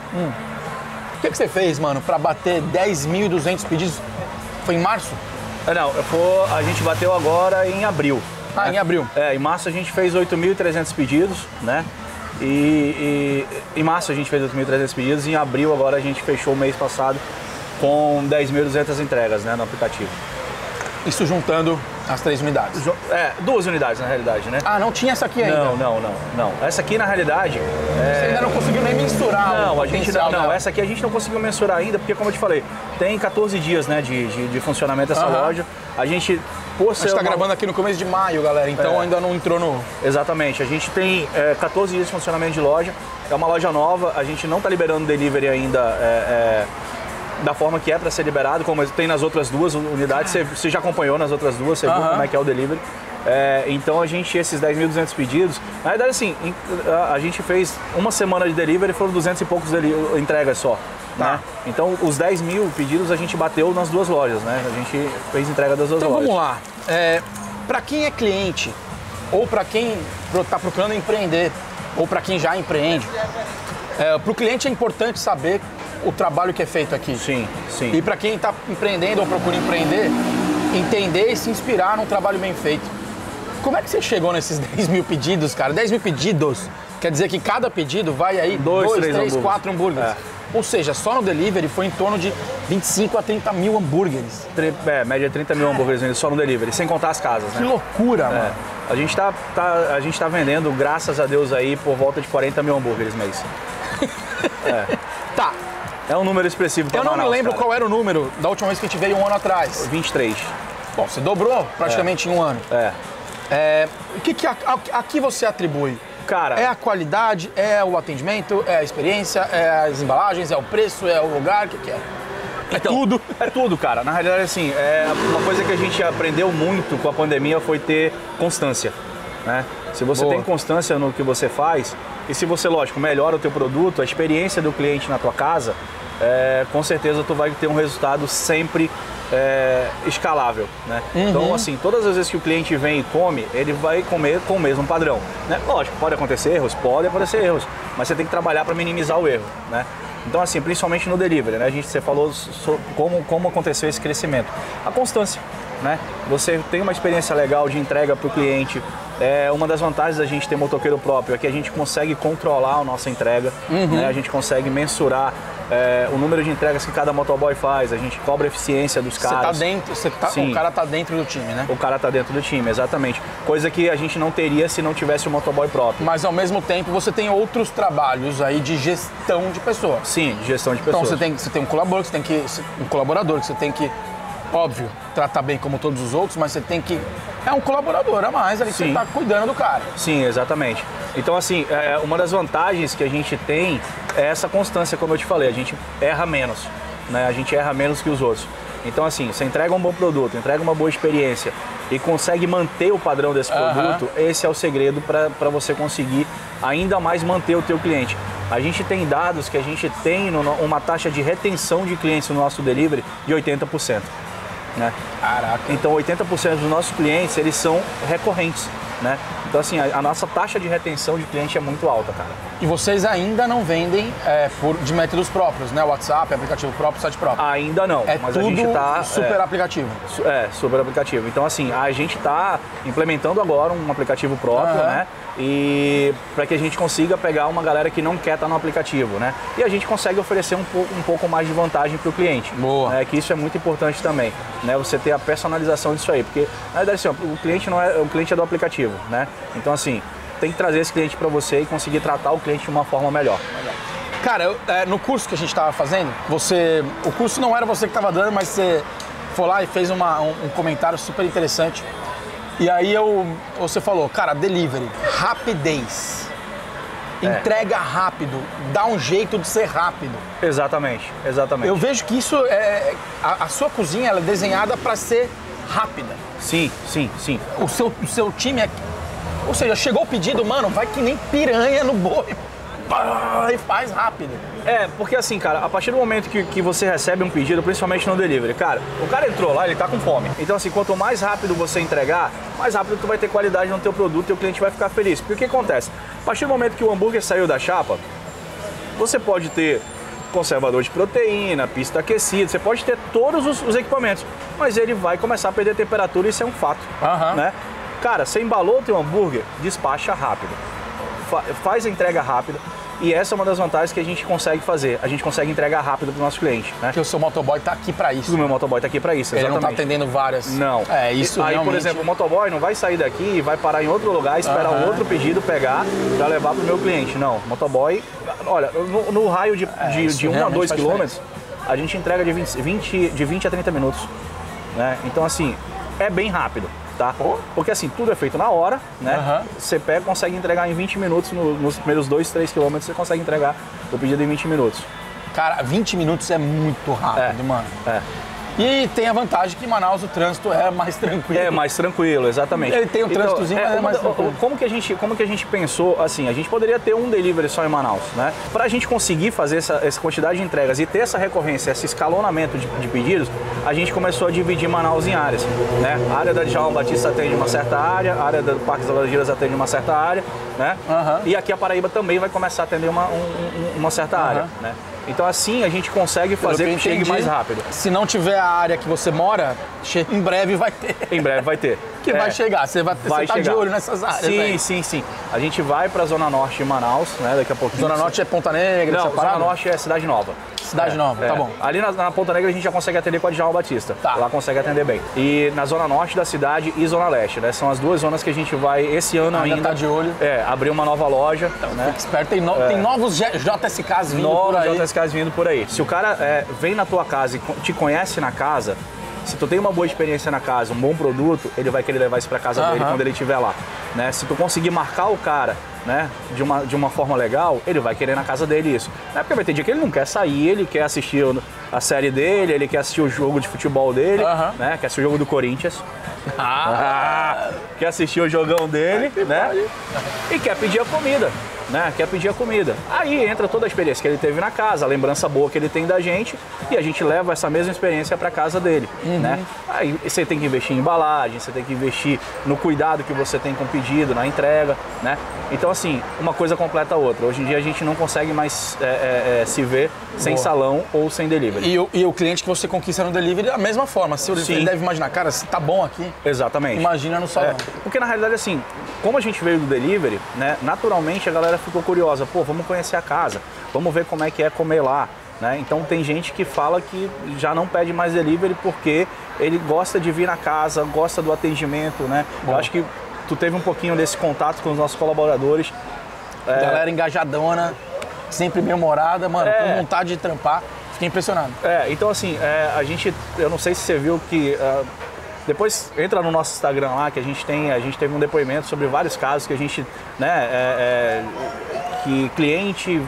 Speaker 1: O que você fez, mano, pra bater 10.200 pedidos? Foi em março?
Speaker 2: Não, a gente bateu agora em abril.
Speaker 1: Em abril.
Speaker 2: Em março a gente fez 8.300 pedidos, né? E em março a gente fez 8.300 pedidos e em abril agora a gente fechou o mês passado com 10.200 entregas, né, no aplicativo.
Speaker 1: Isso juntando as 3 unidades?
Speaker 2: 2 unidades na realidade, né?
Speaker 1: Não tinha essa aqui ainda?
Speaker 2: Não. Essa aqui na realidade...
Speaker 1: Você ainda não conseguiu nem mensurar o potencial dela.
Speaker 2: Essa aqui a gente não conseguiu mensurar ainda, porque como eu te falei, tem 14 dias, né, de funcionamento dessa loja. A gente está
Speaker 1: gravando aqui no começo de maio, galera, então ainda não entrou no...
Speaker 2: Exatamente, a gente tem 14 dias de funcionamento de loja, é uma loja nova, a gente não está liberando delivery ainda da forma que é para ser liberado, como tem nas outras 2 unidades, você já acompanhou nas outras 2, você viu como é que é o delivery. Então esses 10.200 pedidos, na verdade assim, a gente fez uma semana de delivery, foram 200 e poucos entregas só. Né? Então os 10.000 pedidos a gente bateu nas 2 lojas, né? A gente fez entrega das 2 lojas.
Speaker 1: Então vamos lá, para quem é cliente, ou para quem está procurando empreender, ou para quem já empreende, para o cliente é importante saber o trabalho que é feito aqui.
Speaker 2: Sim.
Speaker 1: E para quem está empreendendo ou procura empreender, entender e se inspirar num trabalho bem feito. Como é que você chegou nesses 10.000 pedidos, cara? 10.000 pedidos quer dizer que cada pedido vai aí 2, 3, 4 hambúrgueres. Ou seja, só no delivery foi em torno de 25 a 30 mil hambúrgueres.
Speaker 2: Média 30 mil hambúrgueres só no delivery, sem contar as casas, né?
Speaker 1: Que loucura, mano.
Speaker 2: A gente tá vendendo, graças a Deus, aí por volta de 40 mil hambúrgueres mês. Tá. É um número expressivo para Manaus.
Speaker 1: Eu não me lembro
Speaker 2: cara.
Speaker 1: qual era o número da última vez que a gente veio um ano atrás.
Speaker 2: 23.
Speaker 1: Bom, você dobrou praticamente em um ano. O que aqui você atribui?
Speaker 2: Cara,
Speaker 1: é a qualidade, é o atendimento, é a experiência, é as embalagens, é o preço, é o lugar, o que é? Tudo?
Speaker 2: É tudo, cara. Na realidade, assim, uma coisa que a gente aprendeu muito com a pandemia foi ter constância, né? Se você tem constância no que você faz, e se você, lógico, melhora o teu produto, a experiência do cliente na tua casa, com certeza tu vai ter um resultado sempre escalável, né? Então, assim, todas as vezes que o cliente vem e come, ele vai comer com o mesmo padrão, né? Lógico, pode acontecer erros, mas você tem que trabalhar para minimizar o erro, né? Então, assim, principalmente no delivery, né? Você falou como aconteceu esse crescimento. A constância, né? Você tem uma experiência legal de entrega para o cliente. Uma das vantagens da gente ter motoqueiro próprio é que a gente consegue controlar a nossa entrega, né? A gente consegue mensurar o número de entregas que cada motoboy faz, a gente cobra a eficiência dos caras.
Speaker 1: O cara tá dentro do time, né?
Speaker 2: O cara tá dentro do time, exatamente. Coisa que a gente não teria se não tivesse o motoboy próprio.
Speaker 1: Mas ao mesmo tempo você tem outros trabalhos aí de gestão de pessoas.
Speaker 2: Sim, de gestão de pessoas.
Speaker 1: Então você tem um colaborador que você tem que, óbvio, tratar bem como todos os outros, mas você tem que... É um colaborador a mais ali que você tá cuidando do cara.
Speaker 2: Sim, exatamente. Então, assim, uma das vantagens que a gente tem é essa constância, como eu te falei, a gente erra menos, né? A gente erra menos que os outros. Então, assim, você entrega um bom produto, entrega uma boa experiência e consegue manter o padrão desse produto, esse é o segredo para você conseguir ainda mais manter o teu cliente. A gente tem dados que a gente tem uma taxa de retenção de clientes no nosso delivery de 80%. Né?
Speaker 1: Caraca.
Speaker 2: Então 80% dos nossos clientes, eles são recorrentes, né? Então assim, a nossa taxa de retenção de cliente é muito alta, cara.
Speaker 1: E vocês ainda não vendem de métodos próprios, né? WhatsApp, aplicativo próprio, site próprio?
Speaker 2: Ainda não, mas
Speaker 1: tudo
Speaker 2: a gente tá...
Speaker 1: super aplicativo.
Speaker 2: Super aplicativo. Então assim, a gente tá implementando agora um aplicativo próprio, né? E para que a gente consiga pegar uma galera que não quer estar no aplicativo, né? E a gente consegue oferecer um pouco mais de vantagem para o cliente.
Speaker 1: Boa.
Speaker 2: Né? Que isso é muito importante também, né? Você ter a personalização disso aí, porque na verdade assim, o cliente é do aplicativo, né? Então assim, tem que trazer esse cliente para você e conseguir tratar o cliente de uma forma melhor.
Speaker 1: Cara, no curso que a gente estava fazendo, o curso não era você que estava dando, mas você foi lá e fez um comentário super interessante. E aí você falou, cara, delivery, rapidez, entrega rápido, dá um jeito de ser rápido.
Speaker 2: Exatamente.
Speaker 1: Eu vejo que isso a sua cozinha ela é desenhada para ser rápida.
Speaker 2: Sim.
Speaker 1: O seu time ou seja, chegou o pedido, mano, vai que nem piranha no boi. E faz rápido.
Speaker 2: Porque assim, cara, a partir do momento que você recebe um pedido, principalmente no delivery, cara, o cara entrou lá, ele tá com fome. Então assim, quanto mais rápido você entregar, mais rápido tu vai ter qualidade no teu produto e o cliente vai ficar feliz. Porque o que acontece? A partir do momento que o hambúrguer saiu da chapa, você pode ter conservador de proteína, pista aquecida, você pode ter todos os equipamentos, mas ele vai começar a perder temperatura e isso é um fato, né? Cara, você embalou o teu hambúrguer, despacha rápido, faz a entrega rápida. E essa é uma das vantagens que a gente consegue fazer. A gente consegue entregar rápido para o nosso cliente, né?
Speaker 1: Porque o seu motoboy está aqui para isso.
Speaker 2: O meu motoboy está aqui para isso, exatamente.
Speaker 1: Ele não está atendendo várias.
Speaker 2: Não.
Speaker 1: É, isso
Speaker 2: aí,
Speaker 1: realmente...
Speaker 2: por exemplo, o motoboy não vai sair daqui e vai parar em outro lugar, esperar um outro pedido, pegar, para levar para o meu cliente. Não, o motoboy... Olha, no raio de 1 a 2 quilômetros, a gente entrega de 20 a 30 minutos, né? Então, assim, é bem rápido. Tá? Porque assim, tudo é feito na hora, né? Você pega, consegue entregar em 20 minutos, nos primeiros 2, 3 quilômetros você consegue entregar o pedido em 20 minutos.
Speaker 1: Cara, 20 minutos é muito rápido, mano. E tem a vantagem que em Manaus o trânsito é mais tranquilo.
Speaker 2: É mais tranquilo, exatamente.
Speaker 1: Ele tem um trânsitozinho, mas é mais tranquilo.
Speaker 2: Como que a gente pensou, assim, a gente poderia ter um delivery só em Manaus, né? Pra gente conseguir fazer essa quantidade de entregas e ter essa recorrência, esse escalonamento de pedidos, a gente começou a dividir Manaus em áreas, né? A área da Djalma Batista atende uma certa área, a área do Parque das Laranjeiras atende uma certa área, né? E aqui a Paraíba também vai começar a atender uma certa área, né? Então assim a gente consegue fazer que chegue mais rápido.
Speaker 1: Se não tiver a área que você mora, em breve vai ter.
Speaker 2: Em breve vai ter.
Speaker 1: Que vai chegar, você tá de olho nessas áreas.
Speaker 2: Sim. A gente vai para a Zona Norte de Manaus, né, daqui a pouquinho.
Speaker 1: Zona Norte é Ponta Negra?
Speaker 2: Não, Zona Norte é Cidade Nova.
Speaker 1: Cidade Nova, tá bom.
Speaker 2: Ali na Ponta Negra a gente já consegue atender com a Djalma Batista. Lá consegue atender bem. E na Zona Norte da cidade e Zona Leste, né? São as duas zonas que a gente vai esse ano ainda.
Speaker 1: Tá de olho.
Speaker 2: Abrir uma nova loja.
Speaker 1: Então, né? Fique esperto, tem novos JSKs vindo por aí.
Speaker 2: Novos JSKs vindo por aí. Se o cara vem na tua casa e te conhece na casa, se tu tem uma boa experiência na casa, um bom produto, ele vai querer levar isso para casa dele quando ele estiver lá, né? Se tu conseguir marcar o cara, né, de uma forma legal, ele vai querer na casa dele isso. Não é porque vai ter dia que ele não quer sair, ele quer assistir a série dele, ele quer assistir o jogo de futebol dele, né? Quer assistir o jogo do Corinthians. Quer assistir o jogão dele, né? E quer pedir a comida. Né? Quer pedir a comida. Aí entra toda a experiência que ele teve na casa, a lembrança boa que ele tem da gente e a gente leva essa mesma experiência para casa dele, né? Aí você tem que investir em embalagem, você tem que investir no cuidado que você tem com o pedido, na entrega, né? Então assim, uma coisa completa a outra. Hoje em dia a gente não consegue mais se ver sem salão ou sem delivery.
Speaker 1: E o cliente que você conquista no delivery da mesma forma. Se ele deve imaginar, cara, se tá bom aqui,
Speaker 2: exatamente.
Speaker 1: Imagina no salão.
Speaker 2: Porque na realidade assim, como a gente veio do delivery, né? Naturalmente a galera ficou curiosa, pô, vamos conhecer a casa, vamos ver como é que é comer lá, né? Então tem gente que fala que já não pede mais delivery porque ele gosta de vir na casa, gosta do atendimento, né? Eu acho que tu teve um pouquinho desse contato com os nossos colaboradores.
Speaker 1: Galera engajadona, sempre bem-humorada, mano, com vontade de trampar, fiquei impressionado.
Speaker 2: Então assim, eu não sei se você viu que... Depois entra no nosso Instagram lá, que a gente teve um depoimento sobre vários casos que a gente, né, que cliente,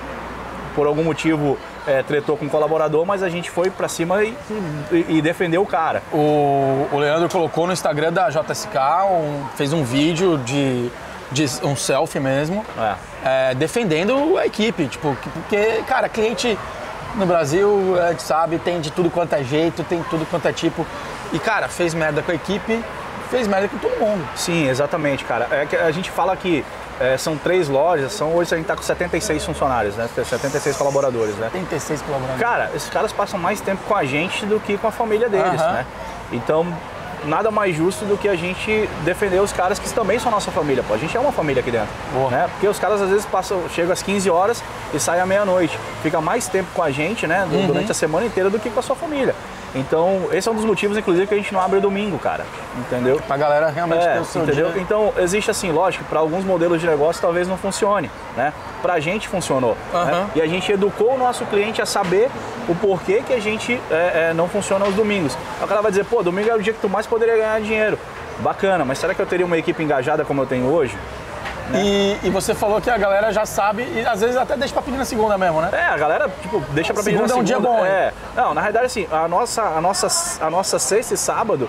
Speaker 2: por algum motivo, tretou com o colaborador, mas a gente foi pra cima e defendeu o cara.
Speaker 1: O Leandro colocou no Instagram da JSK, fez um vídeo de um selfie mesmo, defendendo a equipe, tipo, porque, cara, cliente no Brasil, a gente sabe, tem de tudo quanto é jeito, tem tudo quanto é tipo. E, cara, fez merda com a equipe, fez merda com todo mundo.
Speaker 2: Sim, exatamente, cara. A gente fala que são 3 lojas, hoje a gente tá com 76 funcionários, né? 76 colaboradores, né?
Speaker 1: 76 colaboradores.
Speaker 2: Cara, esses caras passam mais tempo com a gente do que com a família deles, né? Então, nada mais justo do que a gente defender os caras que também são nossa família, pô. A gente é uma família aqui dentro, né? Porque os caras às vezes chegam às 15 horas e saem à meia-noite. Fica mais tempo com a gente, né? Durante a semana inteira do que com a sua família. Então, esse é um dos motivos, inclusive, que a gente não abre domingo, cara. Entendeu?
Speaker 1: Pra galera realmente ter o seu
Speaker 2: entendeu?
Speaker 1: dia.
Speaker 2: Então, existe assim, lógico, para alguns modelos de negócio talvez não funcione, né? Pra gente funcionou. Né? E a gente educou o nosso cliente a saber o porquê que a gente não funciona aos domingos. O cara vai dizer, pô, domingo é o dia que tu mais poderia ganhar dinheiro. Bacana, mas será que eu teria uma equipe engajada como eu tenho hoje?
Speaker 1: Né? E você falou que a galera já sabe e às vezes até deixa pra pedir na segunda mesmo, né?
Speaker 2: A galera, tipo, deixa pra pedir na segunda.
Speaker 1: Segunda é um dia bom, hein?
Speaker 2: Não, na realidade, assim, a nossa sexta e sábado,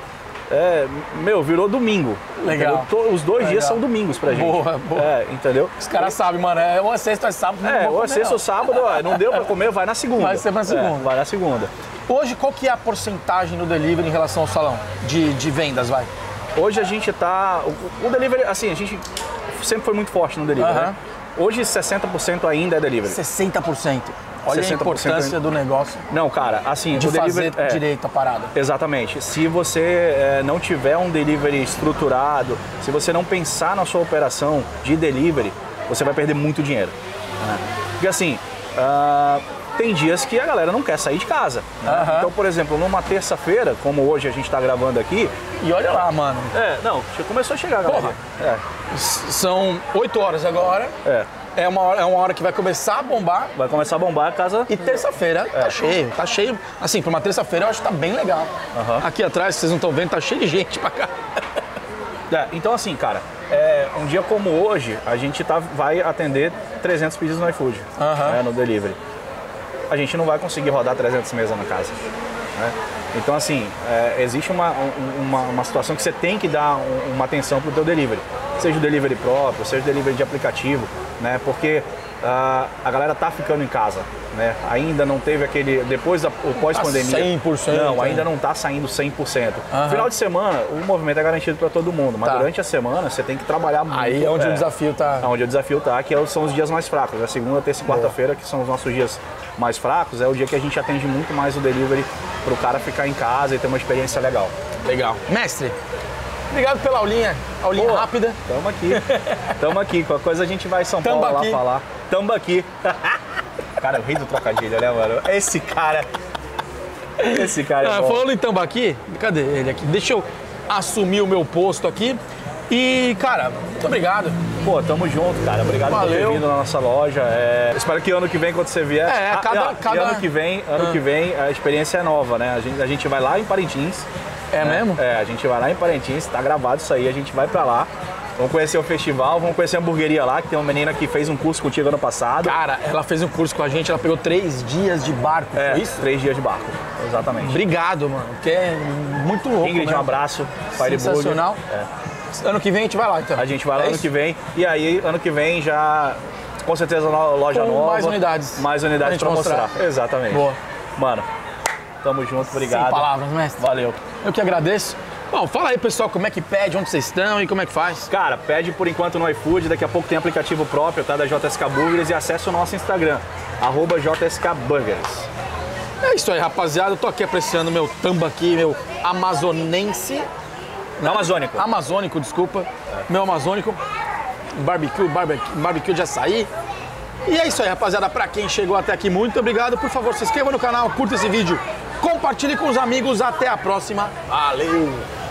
Speaker 2: virou domingo.
Speaker 1: Legal.
Speaker 2: Os 2 dias são domingos pra gente.
Speaker 1: Boa.
Speaker 2: Entendeu?
Speaker 1: Os caras sabem, mano, ou é sexta ou é sábado.
Speaker 2: Ou é sexta ou sábado, não deu pra comer, vai na segunda.
Speaker 1: Vai ser na segunda.
Speaker 2: Vai na segunda.
Speaker 1: Hoje, qual que é a porcentagem no delivery em relação ao salão de vendas, vai?
Speaker 2: Hoje a gente tá... O delivery, assim, a gente sempre foi muito forte no delivery, né? Hoje 60% ainda é delivery.
Speaker 1: 60%. Olha 60% a importância do negócio.
Speaker 2: Não, cara, assim...
Speaker 1: De
Speaker 2: o delivery,
Speaker 1: fazer direito a parada.
Speaker 2: Exatamente. Se você não tiver um delivery estruturado, se você não pensar na sua operação de delivery, você vai perder muito dinheiro. Né? Porque assim, tem dias que a galera não quer sair de casa. Né? Então, por exemplo, numa terça-feira, como hoje a gente tá gravando aqui...
Speaker 1: E olha lá, mano.
Speaker 2: Não, começou a chegar a galera.
Speaker 1: São 8 horas agora. É uma hora que vai começar a bombar.
Speaker 2: Vai começar a bombar a casa.
Speaker 1: E terça-feira tá cheio, tá cheio. Assim, pra uma terça-feira eu acho que tá bem legal. Aqui atrás, vocês não estão vendo, tá cheio de gente pra cá.
Speaker 2: Então assim, cara, um dia como hoje, a gente vai atender 300 pedidos no iFood, no delivery. A gente não vai conseguir rodar 300 mesas na casa. Né? Então assim, existe uma situação que você tem que dar uma atenção pro teu delivery. Seja o delivery próprio, seja o delivery de aplicativo, né? Porque a galera tá ficando em casa, né? Ainda não teve aquele... Depois o pós-pandemia...
Speaker 1: 100%.
Speaker 2: Não, ainda não tá saindo 100%. Final de semana, o movimento é garantido para todo mundo, mas durante a semana você tem que trabalhar muito.
Speaker 1: Aí é onde o desafio tá.
Speaker 2: Onde o desafio tá, que são os dias mais fracos. A segunda, terça e quarta-feira, que são os nossos dias mais fracos, é o dia que a gente atende muito mais o delivery pro cara ficar em casa e ter uma experiência legal.
Speaker 1: Legal. Mestre, obrigado pela aulinha rápida.
Speaker 2: Tamo aqui. Qualquer coisa a gente vai em São Paulo lá falar. Tambaqui. Cara, o rei do trocadilho, né, mano? Esse cara é bom.
Speaker 1: Falando em Tambaqui, cadê ele aqui? Deixa eu assumir o meu posto aqui. E, cara, muito obrigado.
Speaker 2: Pô, tamo junto, cara. Obrigado por ter vindo na nossa loja. Espero que ano que vem, quando você vier... E ano que vem a experiência é nova, né? A gente vai lá em Parintins.
Speaker 1: É mesmo?
Speaker 2: A gente vai lá em Parintins, tá gravado isso aí, a gente vai pra lá. Vamos conhecer o festival, vamos conhecer a hamburgueria lá, que tem uma menina que fez um curso contigo ano passado.
Speaker 1: Cara, ela fez um curso com a gente, ela pegou 3 dias de barco, foi isso?
Speaker 2: 3 dias de barco, exatamente.
Speaker 1: Obrigado, mano, que é muito louco,
Speaker 2: Ingrid,
Speaker 1: né?
Speaker 2: Um abraço.
Speaker 1: Sensacional. Ano que vem a gente vai lá, então.
Speaker 2: A gente vai lá ano que vem, e aí ano que vem já, com certeza, loja nova.
Speaker 1: Mais unidades.
Speaker 2: Mais unidades pra mostrar. Exatamente.
Speaker 1: Boa.
Speaker 2: Mano, tamo junto, obrigado.
Speaker 1: Sem palavras, mestre.
Speaker 2: Valeu.
Speaker 1: Eu que agradeço. Bom, fala aí, pessoal, como é que pede, onde vocês estão e como é que faz?
Speaker 2: Cara, pede por enquanto no iFood, daqui a pouco tem aplicativo próprio, tá, da JSK Burgers, e acessa o nosso Instagram, @JSKBurgers.
Speaker 1: É isso aí, rapaziada, eu tô aqui apreciando meu tambaqui, meu amazonense.
Speaker 2: Né?
Speaker 1: Amazônico, desculpa. Meu amazônico, barbecue de açaí. E é isso aí, rapaziada, pra quem chegou até aqui, muito obrigado. Por favor, se inscreva no canal, curta esse vídeo, compartilhe com os amigos. Até a próxima. Valeu!